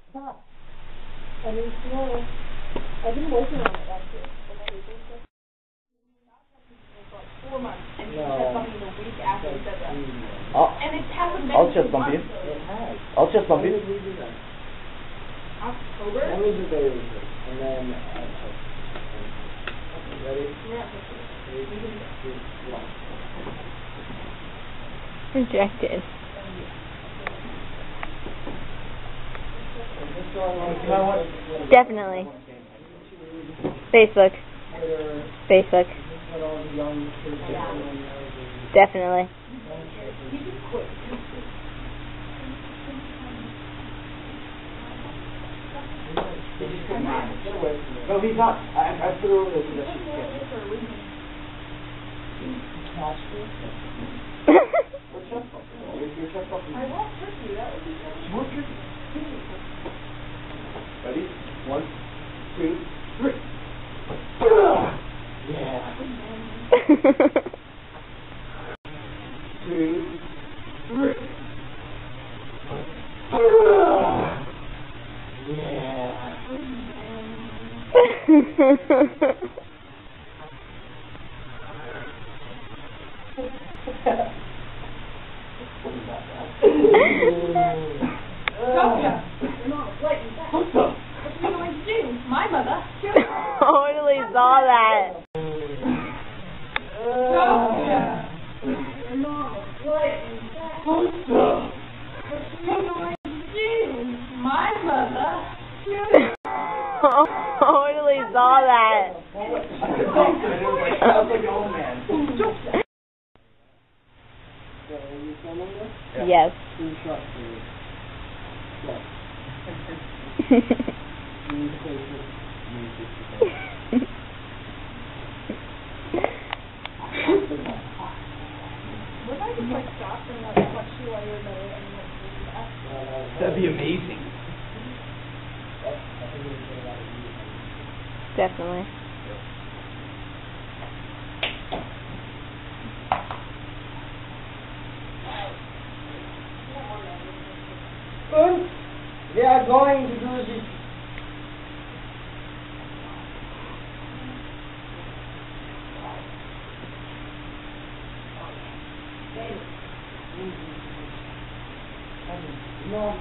Stop. I mean, tomorrow. I've been working on it actually. For 4 months, and he said something the week after he said that. And it's happened I'll chest bump you. It has. I'll chest bump you. When did we do that? October? That was the day and then, ready? Yeah. Rejected. Definitely. Facebook. Facebook. Definitely. No, he's not. I put her over there. I won't trick you. That would be fun. Ready? 1, 2, 3. Yeah. 2, 3. Sophia, you're not like that. What are you going to do? My mother. Totally saw that. Sophia, you're not like that. What are you going to do? My mother. Totally saw that. Yes. What if I just like stop and like watch you while you're there and like do that? That'd be amazing. Definitely. We are going to do this. No.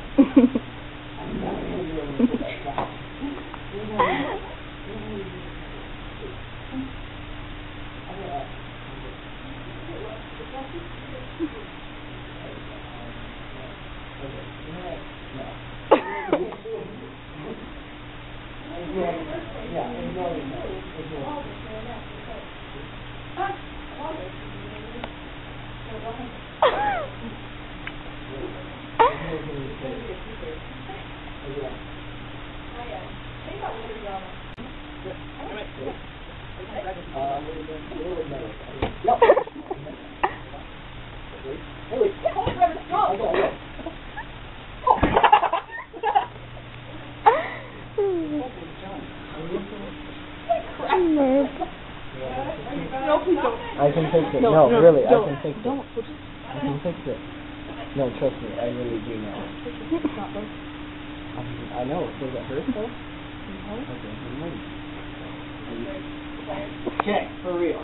I can fix it. No, really, I can fix it. I can fix it. No, trust me, I really do know. I know. Does it hurt though? Okay, I'm ready. Okay, for real.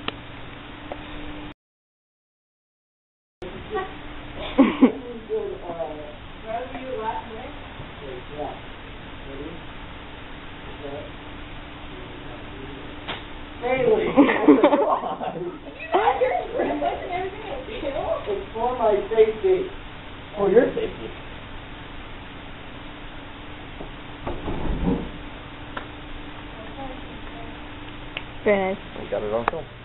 Haley! It's for my safety. For your safety. Very nice. You got it on film.